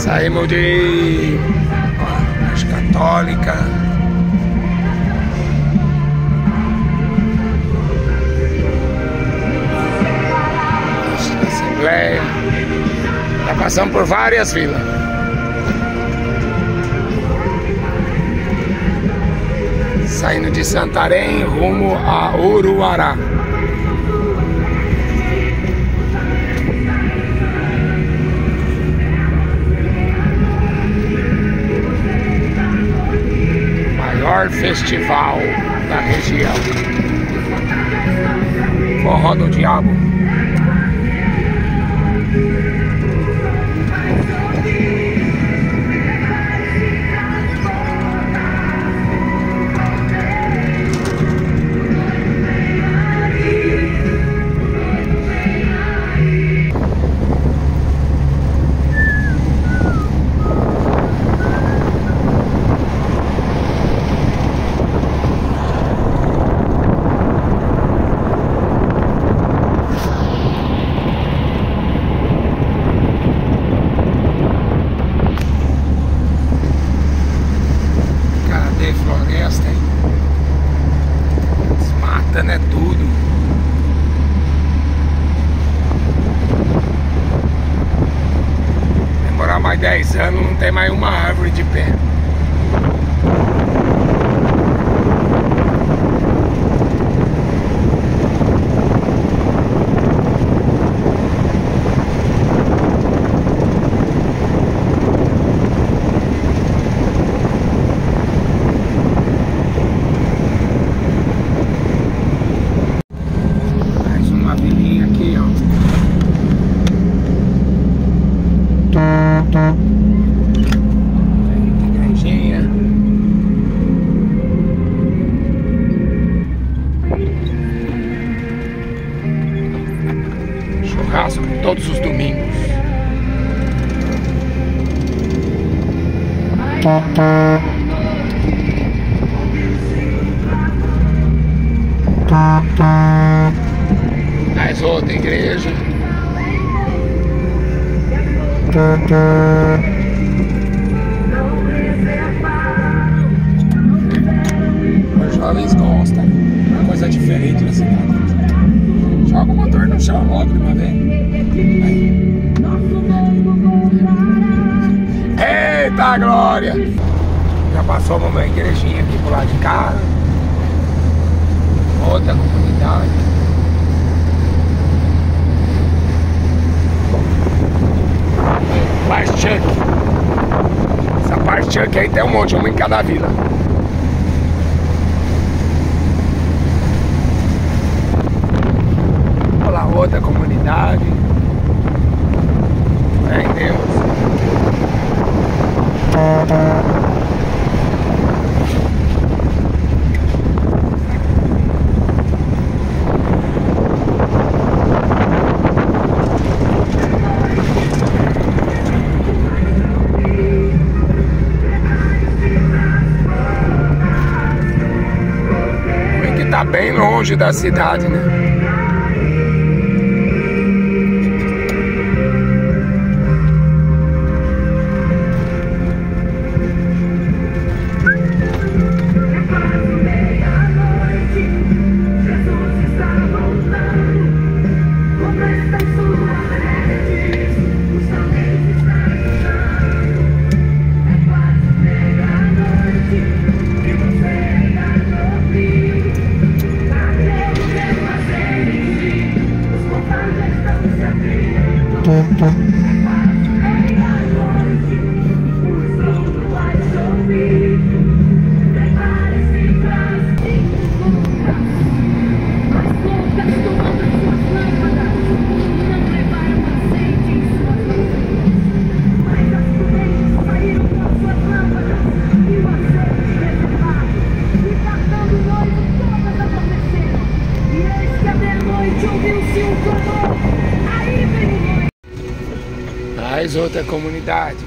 Saímos de Católica. Assembleia. Já passamos por várias filas. Saindo de Santarém rumo a Uruará. Maior festival da região. Forró do Diabo. Floresta, hein? Desmatando é tudo. Demorar mais 10 anos, não tem mais uma árvore de pé. Igrejinha. Churrasco todos os domingos. Mais outra igreja. Os jovens gostam, uma coisa diferente na cidade. Joga o motor no chão logo de uma vez. Aí. Eita glória! Já passou uma igrejinha aqui pro lado de cá. Outra comunidade. Parchuck. Essa Parchuck aí tem um monte, uma em cada vila. Olha lá, outra comunidade. Fé em Deus. Tá bem longe da cidade, né? Mais outra comunidade.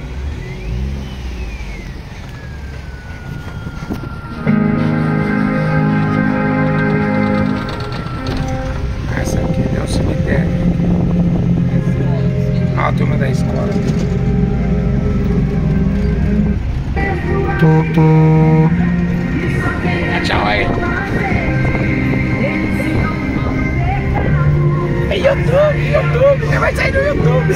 Essa aqui é o cemitério. Olha a turma da escola. Tchau aí. É YouTube, você vai sair no YouTube.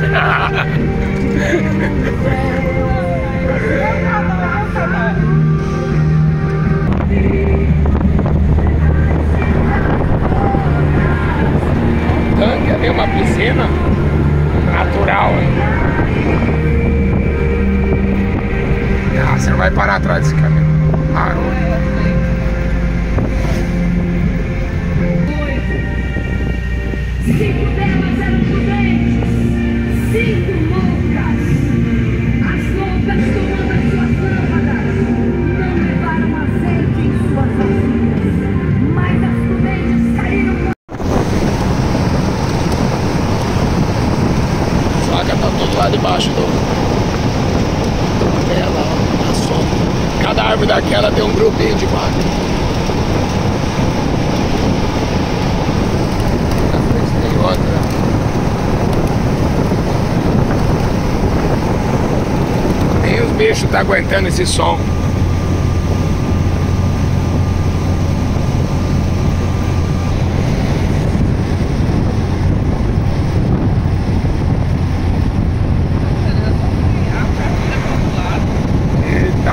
Tanque, ali uma piscina natural. Ah, você não vai parar atrás desse caminhão. Parou. Cinco delas eram prudentes, 5 loucas. As loucas tomando as suas lâmpadas, não levaram azeite em suas vasilhas, mas as prudentes saíram. As vacas estão tudo lá debaixo dela, na sombra. Cada árvore daquela tem um grupinho de vaca. Nem os bichos tá aguentando esse som. Eita.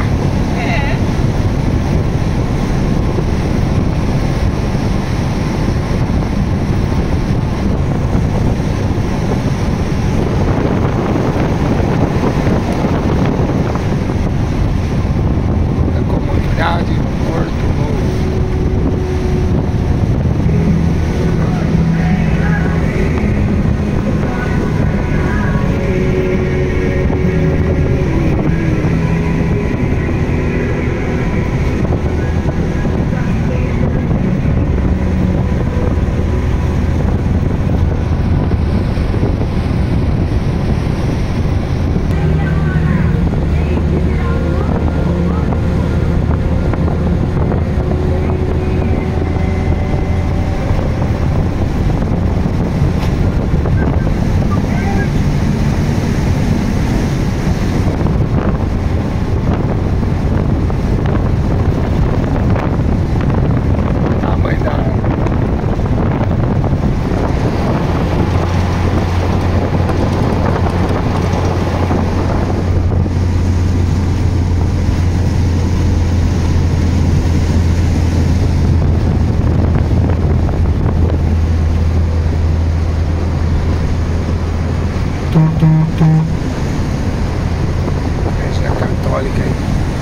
Igreja Católica aí.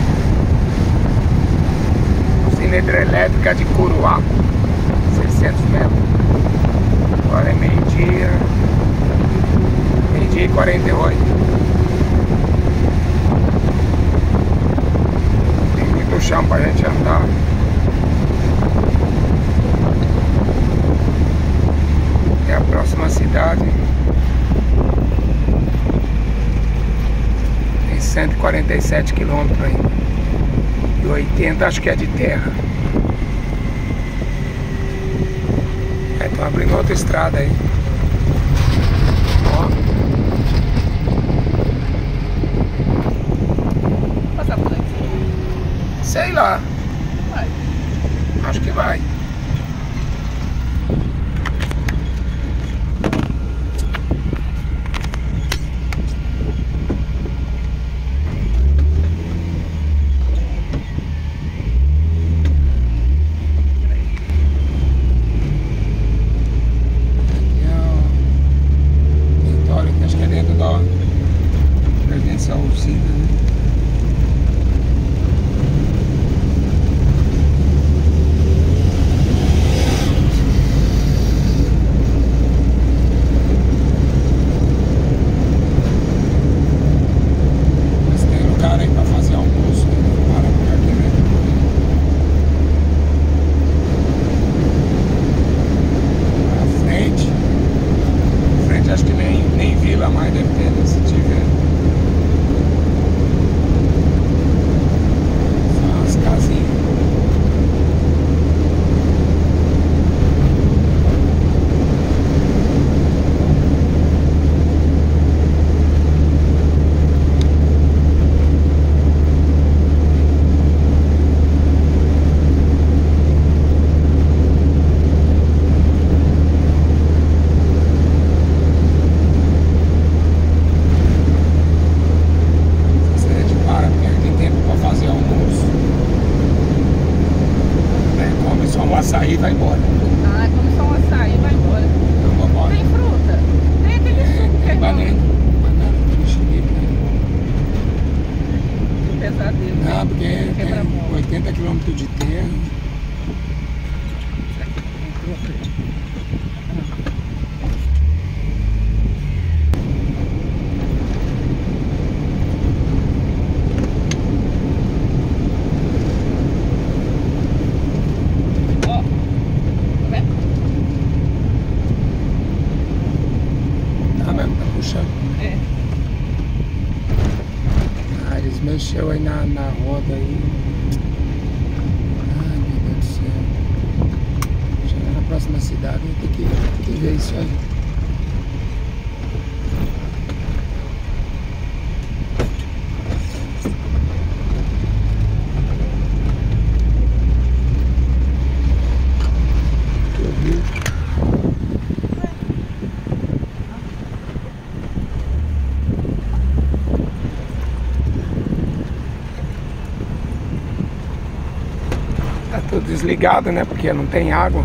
Usina hidrelétrica de Curuá, 600 metros. Agora é meio-dia e 48. Tem muito chão pra gente andar. É a próxima cidade. 147 quilômetros ainda. E 80 acho que é de terra. Estão abrindo outra estrada aí. Ó. Passar por aqui? Sei lá. Vai. Acho que vai. Acho que é dentro da pertence à usina, né? Mas tem lugar aí pra fazer almoço, para por aqui, né? À frente acho que nem vila mais deve ter, né, se tiver. 80 quilômetros de terra. Mexeu aí na roda aí. Ai, meu Deus do céu. Chegar na próxima cidade, tem que ver isso aí. Tudo desligado, né? Porque não tem água.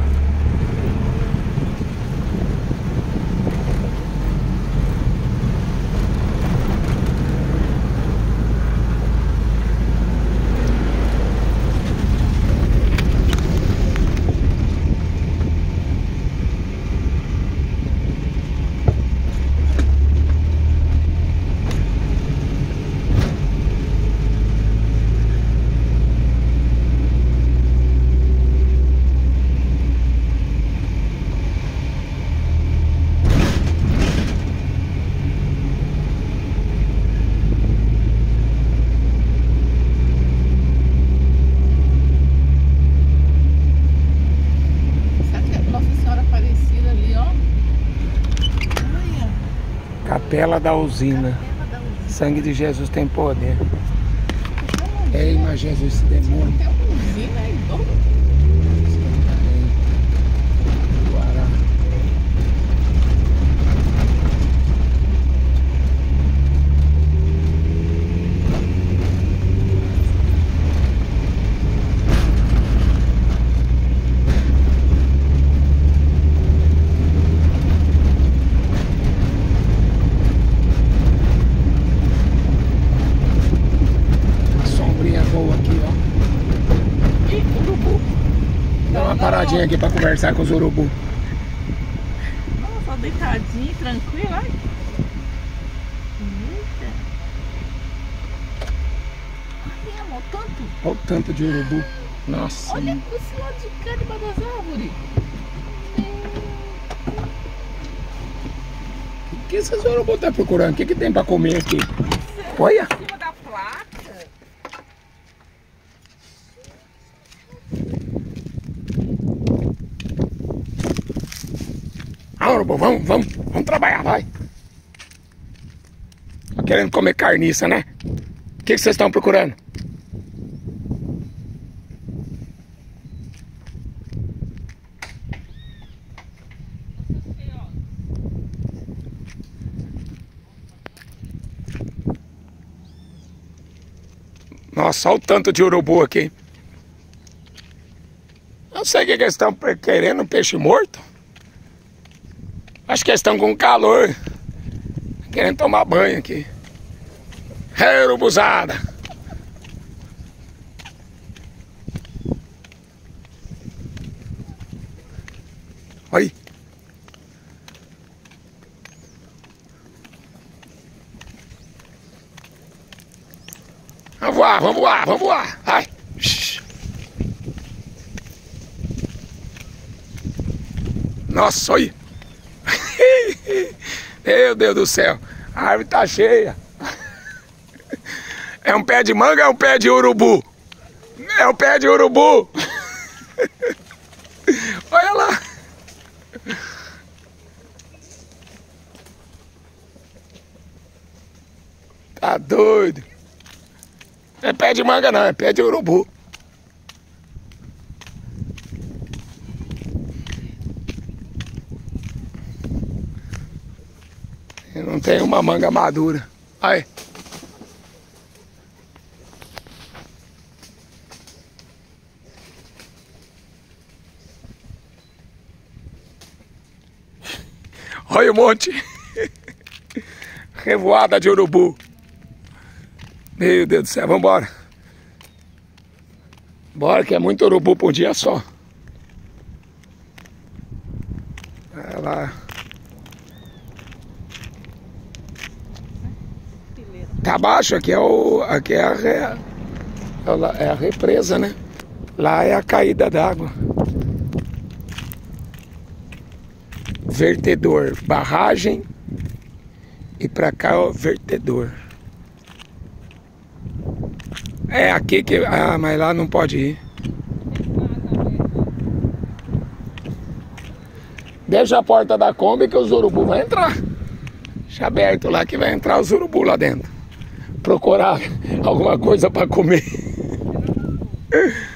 Capela da usina. Sangue de Jesus tem poder. Ei, mas Jesus, esse demônio. Tem uma usina aí, Guará. Paradinha aqui pra conversar com os urubu. Nossa, deitadinho, tranquilo, ai. Eita. Ai, amor, tanto. Olha o tanto de urubu. Nossa. Olha esse lado de cá debaixo das árvores. O que esses urubu estão procurando? O que tem pra comer aqui? Olha. Em cima da placa. Ah, urubu, vamos trabalhar, vai. Tá querendo comer carniça, né? O que vocês estão procurando? Nossa, olha o tanto de urubu aqui. Não sei o que eles estão querendo, um peixe morto. Acho que eles estão com calor. Querendo tomar banho aqui. É, urubuzada. Olha. Vamos voar. Ai. Nossa, olha. Meu Deus do céu. A árvore tá cheia. É um pé de manga ou é um pé de urubu? É um pé de urubu. Olha lá. Tá doido. Não é pé de manga não, é pé de urubu. Eu não tenho uma manga madura. Aí. Olha o monte. Revoada de urubu. Meu Deus do céu, vambora. Bora que é muito urubu por dia só. Vai lá. Tá abaixo, aqui é a represa, né? Lá é a caída d'água. Vertedor, barragem. E pra cá é o vertedor. É aqui que... Ah, mas lá não pode ir. Deixa a porta da Kombi que os urubu vão entrar. Deixa aberto lá que vai entrar os urubu lá dentro. Procurar alguma coisa para comer.